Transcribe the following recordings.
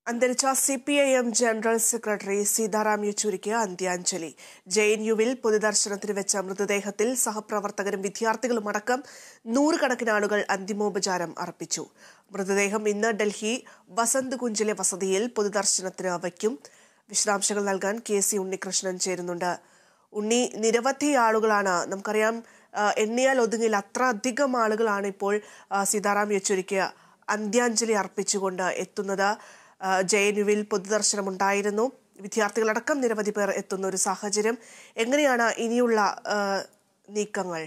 അന്തരിച്ച CPIM general secretary Sitaram യെച്ചൂരിക്ക് അന്ത്യാഞ്ജലി. JNUവിൽ പൊതുദർശനത്തിന് വെച്ച മൃതദേഹത്തിൽ സഹപ്രവർത്തകരും വിദ്യാർത്ഥികളും അടക്കം നൂറുകണക്കിന് ആളുകൾ അന്തിമോപചാരം അർപ്പിച്ചു. മൃതദേഹം ഇന്ന് ഡൽഹി വസന്ത് കുഞ്ചിലെ വസതിയിൽ പൊതുദർശനത്തിന് വയ്ക്കും. വിശദാംശങ്ങൾ നൽകാൻ KC ഉണ്ണികൃഷ്ണൻ ചേരുന്നുണ്ട്. ഉണ്ണി, നിരവധി ആളുകളാണ്, നമുക്കറിയാം, എണ്ണിയാൽ ഒതുങ്ങിൽ അത്ര അധികം ആളുകളാണ് ഇപ്പോൾ സീതാറാം യെച്ചൂരിക്ക് അന്ത്യാഞ്ജലി അർപ്പിച്ചുകൊണ്ട് എത്തുന്നത്. JNUവിൽ പൊതുദർശനം ഉണ്ടായിരുന്നു. വിദ്യാർത്ഥികളടക്കം നിരവധി പേർ എത്തുന്ന ഒരു സാഹചര്യം. എങ്ങനെയാണ് ഇനിയുള്ള നീക്കങ്ങൾ?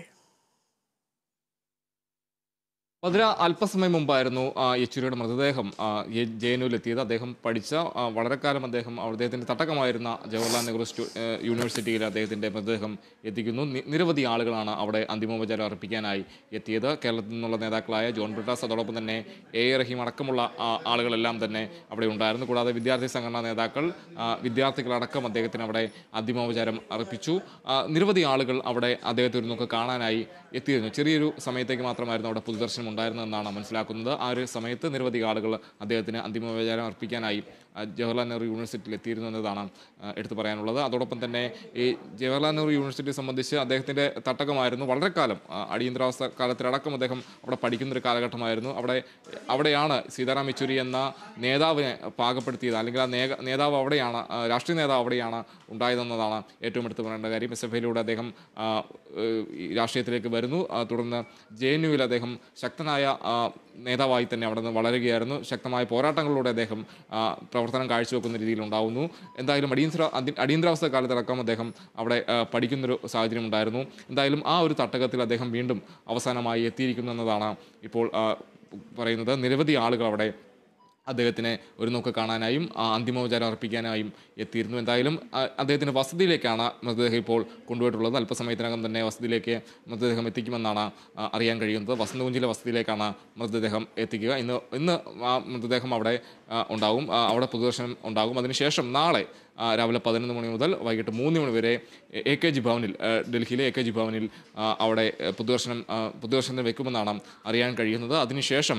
അല്പസമയം മുമ്പായിരുന്നു യെച്ചൂരിയുടെ മൃതദേഹം JNUവിലെത്തിയത്. അദ്ദേഹം പഠിച്ച വളരെ കാലം അദ്ദേഹത്തിന്റെ തട്ടകമായിരുന്ന ജവഹർലാൽ നെഹ്റു യൂണിവേഴ്സിറ്റിയിൽ അദ്ദേഹത്തിന്റെ മൃതദേഹം എത്തിക്കുന്നു. നിരവധി ആളുകളാണ് അവിടെ അന്തിമോപചാരം അർപ്പിക്കാനായി എത്തിയത്. കേരളത്തിൽ നിന്നുള്ള നേതാക്കളായ ജോൺ ബ്രിട്ടാസ്, അതോടൊപ്പം തന്നെ A റഹീം അടക്കമുള്ള ആളുകളെല്ലാം തന്നെ അവിടെ ഉണ്ടായിരുന്നു. കൂടാതെ വിദ്യാർത്ഥി സംഘടനാ നേതാക്കൾ, വിദ്യാർത്ഥികളടക്കം അദ്ദേഹത്തിന് അവിടെ അന്തിമോപചാരം അർപ്പിച്ചു. നിരവധി ആളുകൾ അവിടെ അദ്ദേഹത്തെ ഒരു നോക്ക് കാണാനായി എത്തിയിരുന്നു. ചെറിയൊരു സമയത്തേക്ക് മാത്രമായിരുന്നു അവിടെ പൊതുദർശനം ഉണ്ടായിരുന്നതെന്നാണ് മനസ്സിലാക്കുന്നത്. ആ ഒരു സമയത്ത് നിരവധി ആളുകൾ അദ്ദേഹത്തിന് അന്തിമോപചാരം അർപ്പിക്കാനായി ജവഹർലാൽ നെഹ്റു യൂണിവേഴ്സിറ്റിയിൽ എത്തിയിരുന്നു എന്നതാണ് എടുത്തു പറയാനുള്ളത്. അതോടൊപ്പം തന്നെ ഈ ജവഹർലാൽ നെഹ്റു യൂണിവേഴ്സിറ്റിയെ സംബന്ധിച്ച് അദ്ദേഹത്തിൻ്റെ തട്ടകമായിരുന്നു. വളരെ കാലം അടിയന്തരാവസ്ഥ കാലത്തിലടക്കം അദ്ദേഹം അവിടെ പഠിക്കുന്നൊരു കാലഘട്ടമായിരുന്നു. അവിടെയാണ് സീതാറാം യെച്ചൂരി എന്ന നേതാവിനെ പാകപ്പെടുത്തിയത്, അല്ലെങ്കിൽ ആ നേതാവ് അവിടെയാണ്, രാഷ്ട്രീയ നേതാവ് അവിടെയാണ് ഉണ്ടായതെന്നതാണ് ഏറ്റവും എടുത്തു പറയേണ്ട കാര്യം. SFIയിലൂടെ അദ്ദേഹം രാഷ്ട്രീയത്തിലേക്ക് വരുന്നു. തുടർന്ന് JNUവിൽ അദ്ദേഹം ശക്തനായ നേതാവായി തന്നെ അവിടെ നിന്ന് വളരുകയായിരുന്നു. ശക്തമായ പോരാട്ടങ്ങളിലൂടെ അദ്ദേഹം പ്രവർത്തനം കാഴ്ചവെക്കുന്ന രീതിയിൽ ഉണ്ടാകുന്നു. എന്തായാലും അടിയന്തരാവസ്ഥ കാലത്തടക്കം അദ്ദേഹം അവിടെ പഠിക്കുന്നൊരു സാഹചര്യം ഉണ്ടായിരുന്നു. എന്തായാലും ആ ഒരു തട്ടകത്തിൽ അദ്ദേഹം വീണ്ടും അവസാനമായി എത്തിയിരിക്കുന്നു എന്നതാണ് ഇപ്പോൾ പറയുന്നത്. നിരവധി ആളുകൾ അവിടെ അദ്ദേഹത്തിനെ ഒരു നോക്ക് കാണാനായും അന്തിമോപചാരം അർപ്പിക്കാനായും എത്തിയിരുന്നു. എന്തായാലും അദ്ദേഹത്തിൻ്റെ വസതിയിലേക്കാണ് മൃതദേഹം ഇപ്പോൾ കൊണ്ടുപോയിട്ടുള്ളത്. അല്പസമയത്തിനകം തന്നെ വസതിയിലേക്ക് മൃതദേഹം എത്തിക്കുമെന്നാണ് അറിയാൻ കഴിയുന്നത്. വസന്ത് കുഞ്ചിലെ വസതിയിലേക്കാണ് മൃതദേഹം എത്തിക്കുക. ഇന്ന് ആ മൃതദേഹം അവിടെ ഉണ്ടാകും, അവിടെ പൊതുദർശനം ഉണ്ടാകും. അതിനുശേഷം നാളെ രാവിലെ 11 മണി മുതൽ വൈകിട്ട് 3 മണി വരെ AKG ഭവനിൽ, ഡൽഹിയിലെ AKG ഭവനിൽ അവിടെ പൊതുദർശനത്തിന് വെക്കുമെന്നാണ് അറിയാൻ കഴിയുന്നത്. അതിനുശേഷം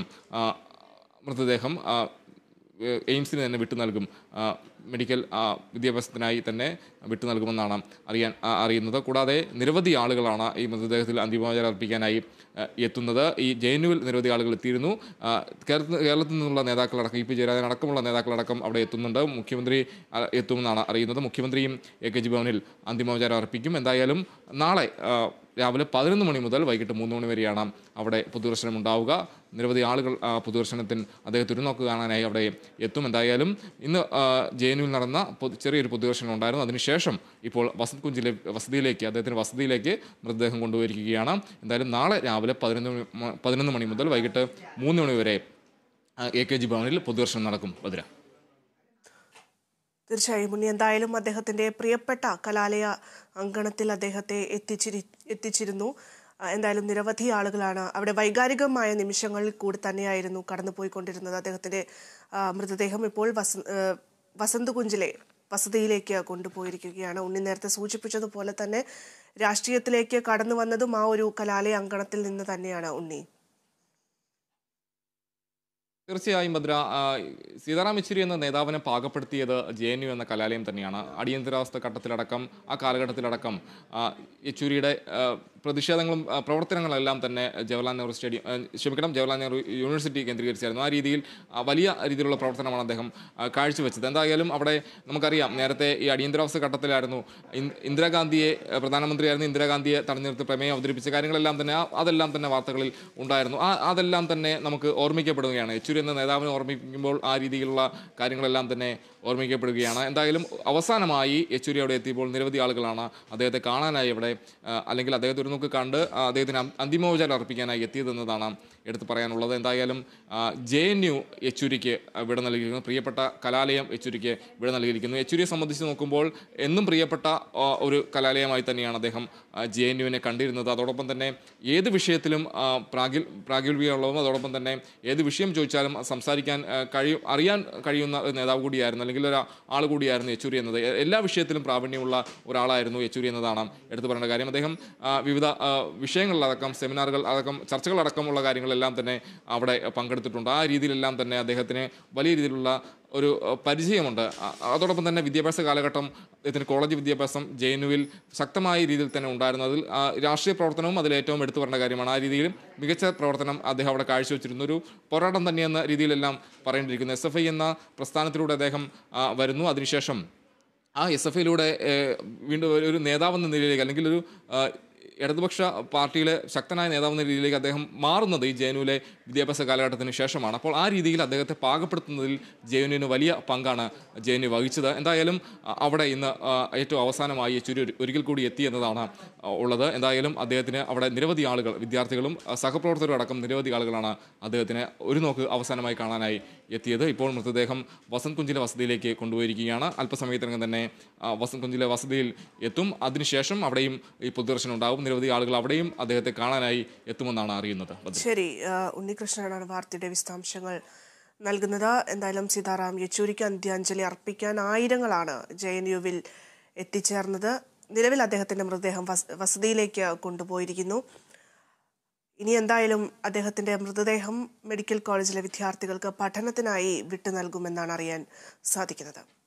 മൃതദേഹം എയിംസിന് തന്നെ വിട്ടു നൽകും, മെഡിക്കൽ വിദ്യാഭ്യാസത്തിനായി തന്നെ വിട്ടു നൽകുമെന്നാണ് അറിയുന്നത്. കൂടാതെ നിരവധി ആളുകളാണ് ഈ മൃതദേഹത്തിൽ അന്തിമോപചാരം അർപ്പിക്കാനായി എത്തുന്നത്. ഈ JNUവിൽ നിരവധി ആളുകൾ എത്തിയിരുന്നു. കേരളത്തിൽ നിന്നുള്ള നേതാക്കളടക്കം, EP ജയരാജൻ അടക്കമുള്ള നേതാക്കളടക്കം അവിടെ എത്തുന്നുണ്ട്. മുഖ്യമന്ത്രി എത്തുമെന്നാണ് അറിയുന്നത്. മുഖ്യമന്ത്രിയും AKG ഭവനിൽ അന്തിമോപചാരം അർപ്പിക്കും. എന്തായാലും നാളെ രാവിലെ 11 മണി മുതൽ വൈകിട്ട് 3 മണി വരെയാണ് അവിടെ പൊതുദർശനം ഉണ്ടാവുക. നിരവധി ആളുകൾ പൊതുദർശനത്തിന് അദ്ദേഹത്തെ ഒരു നോക്ക് കാണാനായി അവിടെ എത്തും. എന്തായാലും ഇന്ന് JNUവിൽ നടന്ന ചെറിയൊരു പൊതുദർശനം ഉണ്ടായിരുന്നു. അതിനുശേഷം ഇപ്പോൾ വസന്ത് കുഞ്ചിലെ അദ്ദേഹത്തിൻ്റെ വസതിയിലേക്ക് മൃതദേഹം കൊണ്ടുപോയിരിക്കുകയാണ്. എന്തായാലും നാളെ രാവിലെ 11 മണി മുതൽ വൈകിട്ട് 3 മണി വരെ AKG ഭവനിൽ പൊതുദർശനം നടക്കും. ഭദ്ര. തീർച്ചയായും ഉണ്ണി, എന്തായാലും അദ്ദേഹത്തിന്റെ പ്രിയപ്പെട്ട കലാലയ അങ്കണത്തിൽ അദ്ദേഹത്തെ എത്തിച്ചിരുന്നു. എന്തായാലും നിരവധി ആളുകളാണ് അവിടെ. വൈകാരികമായ നിമിഷങ്ങളിൽ കൂടി തന്നെയായിരുന്നു കടന്നുപോയിക്കൊണ്ടിരുന്നത്. അദ്ദേഹത്തിന്റെ മൃതദേഹം ഇപ്പോൾ വസന്ത് കുഞ്ചിലെ വസതിയിലേക്ക് കൊണ്ടുപോയിരിക്കുകയാണ്. ഉണ്ണി നേരത്തെ സൂചിപ്പിച്ചതുപോലെ തന്നെ രാഷ്ട്രീയത്തിലേക്ക് കടന്നു വന്നതും ആ ഒരു കലാലയ അങ്കണത്തിൽ നിന്ന് തന്നെയാണ്. ഉണ്ണി, തീർച്ചയായും ഭദ്ര, സീതാറാം യെച്ചൂരി എന്ന നേതാവിനെ പാകപ്പെടുത്തിയത് JNU എന്ന കലാലയം തന്നെയാണ്. അടിയന്തരാവസ്ഥ ഘട്ടത്തിലടക്കം, ആ കാലഘട്ടത്തിലടക്കം യെച്ചൂരിയുടെ പ്രതിഷേധങ്ങളും പ്രവർത്തനങ്ങളെല്ലാം തന്നെ ജവഹർലാൽ നെഹ്റു യൂണിവേഴ്സിറ്റി കേന്ദ്രീകരിച്ചായിരുന്നു. ആ രീതിയിൽ വലിയ രീതിയിലുള്ള പ്രവർത്തനമാണ് അദ്ദേഹം കാഴ്ചവെച്ചത്. എന്തായാലും അവിടെ നമുക്കറിയാം, നേരത്തെ ഈ അടിയന്തരാവസ്ഥ ഘട്ടത്തിലായിരുന്നു പ്രധാനമന്ത്രിയായിരുന്നു ഇന്ദിരാഗാന്ധിയെ തടഞ്ഞു നിർത്തി പ്രമേയം അവതരിപ്പിച്ച കാര്യങ്ങളെല്ലാം തന്നെ അതെല്ലാം തന്നെ വാർത്തകളിൽ ഉണ്ടായിരുന്നു. അതെല്ലാം തന്നെ നമുക്ക് ഓർമ്മിക്കപ്പെടുകയാണ്. യെച്ചൂരി എന്ന നേതാവിനെ ഓർമ്മിക്കുമ്പോൾ ആ രീതിയിലുള്ള കാര്യങ്ങളെല്ലാം തന്നെ ഓർമ്മിക്കപ്പെടുകയാണ്. എന്തായാലും അവസാനമായി യെച്ചൂരി അവിടെ എത്തിയപ്പോൾ നിരവധി ആളുകളാണ് അദ്ദേഹത്തെ കാണാനായി അവിടെ, അല്ലെങ്കിൽ അദ്ദേഹത്തെ ഒരു നോക്ക് കണ്ട് അദ്ദേഹത്തിന് അന്തിമോപചാരം അർപ്പിക്കാനായി എത്തിയതെന്നതാണ് എടുത്തു പറയാനുള്ളത്. എന്തായാലും JNU യെച്ചൂരിക്ക് വിട നൽകിയിരിക്കുന്നു. പ്രിയപ്പെട്ട കലാലയം യെച്ചൂരിക്ക് വിട നൽകിയിരിക്കുന്നു. യെച്ചൂരിയെ സംബന്ധിച്ച് നോക്കുമ്പോൾ എന്നും പ്രിയപ്പെട്ട ഒരു കലാലയമായി തന്നെയാണ് അദ്ദേഹം JNUവിനെ കണ്ടിരുന്നത്. അതോടൊപ്പം തന്നെ ഏത് വിഷയത്തിലും പ്രാഗൽഭ്യമുള്ളതും, അതോടൊപ്പം തന്നെ ഏത് വിഷയം ചോദിച്ചാലും സംസാരിക്കാൻ അറിയാൻ കഴിയുന്ന ഒരു നേതാവ് കൂടിയായിരുന്നു, അല്ലെങ്കിൽ ഒരു ആൾ കൂടിയായിരുന്നു യെച്ചൂരി എന്നത്. എല്ലാ വിഷയത്തിലും പ്രാവീണ്യമുള്ള ഒരാളായിരുന്നു യെച്ചൂരി എന്നതാണ് എടുത്തു പറയേണ്ട കാര്യം. അദ്ദേഹം വിവിധ വിഷയങ്ങളിലടക്കം, സെമിനാറുകൾ അടക്കം, ചർച്ചകളടക്കമുള്ള കാര്യങ്ങൾ വിദ്യാർത്ഥികളെല്ലാം തന്നെ അവിടെ പങ്കെടുത്തിട്ടുണ്ട്. ആ രീതിയിലെല്ലാം തന്നെ അദ്ദേഹത്തിന് വലിയ രീതിയിലുള്ള ഒരു പരിചയമുണ്ട്. അതോടൊപ്പം തന്നെ വിദ്യാഭ്യാസ കാലഘട്ടം അദ്ദേഹത്തിന് കോളേജ് വിദ്യാഭ്യാസം JNUവിൽ ശക്തമായ രീതിയിൽ തന്നെ ഉണ്ടായിരുന്നതിൽ രാഷ്ട്രീയ പ്രവർത്തനവും അതിൽ ഏറ്റവും എടുത്തു പറഞ്ഞ കാര്യമാണ്. ആ രീതിയിലും മികച്ച പ്രവർത്തനം അദ്ദേഹം അവിടെ കാഴ്ചവെച്ചിരുന്ന ഒരു പോരാട്ടം തന്നെയെന്ന രീതിയിലെല്ലാം പറയേണ്ടിയിരിക്കുന്നു. SFI എന്ന പ്രസ്ഥാനത്തിലൂടെ അദ്ദേഹം വരുന്നു. അതിനുശേഷം ആ SFIയിലൂടെ വീണ്ടും ഒരു നേതാവെന്ന നിലയിലേക്ക് അല്ലെങ്കിൽ ഒരു ഇടതുപക്ഷ പാർട്ടിയിലെ ശക്തനായ നേതാവെന്ന രീതിയിലേക്ക് അദ്ദേഹം മാറുന്നത് ഈ JNUവിലെ വിദ്യാഭ്യാസ കാലഘട്ടത്തിന് ശേഷമാണ്. അപ്പോൾ ആ രീതിയിൽ അദ്ദേഹത്തെ പാകപ്പെടുത്തുന്നതിൽ JNUവിന് വലിയ പങ്കാണ് JNU വഹിച്ചത്. എന്തായാലും അവിടെ ഇന്ന് ഏറ്റവും അവസാനമായി യെച്ചൂരി ഒരിക്കൽ കൂടി എത്തി എന്നതാണ് ഉള്ളത്. എന്തായാലും അദ്ദേഹത്തിന് അവിടെ നിരവധി ആളുകൾ, വിദ്യാർത്ഥികളും സഹപ്രവർത്തകരും അടക്കം നിരവധി ആളുകളാണ് അദ്ദേഹത്തിന് ഒരു നോക്ക് അവസാനമായി കാണാനായി എത്തിയത്. ഇപ്പോൾ മൃതദേഹം വസന്ത് കുഞ്ചിലെ വസതിയിലേക്ക് കൊണ്ടുപോയിരിക്കുകയാണ്. അല്പസമയത്തിനകം തന്നെ വസന്ത് കുഞ്ചിലെ വസതിയിൽ എത്തും. അതിനുശേഷം അവിടെയും ഈ പൊതുദർശനം ഉണ്ടാകും. നിരവധി ആളുകൾ അവിടെയും അദ്ദേഹത്തെ കാണാനായി എത്തുമെന്നാണ് അറിയുന്നത്. ശരി, ഉണ്ണികൃഷ്ണനാണ് വാർത്തയുടെ വിശദാംശങ്ങൾ നൽകുന്നത്. എന്തായാലും സീതാറാം യെച്ചൂരിക്ക് അന്ത്യാഞ്ജലി അർപ്പിക്കാൻ ആയിരങ്ങളാണ് JNUവിൽ എത്തിച്ചേർന്നത്. നിലവിൽ അദ്ദേഹത്തിന്റെ മൃതദേഹം വസതിയിലേക്ക് കൊണ്ടുപോയിരിക്കുന്നു. ഇനി എന്തായാലും അദ്ദേഹത്തിന്റെ മൃതദേഹം മെഡിക്കൽ കോളേജിലെ വിദ്യാർത്ഥികൾക്ക് പഠനത്തിനായി വിട്ടു നൽകുമെന്നാണ് അറിയാൻ സാധിക്കുന്നത്.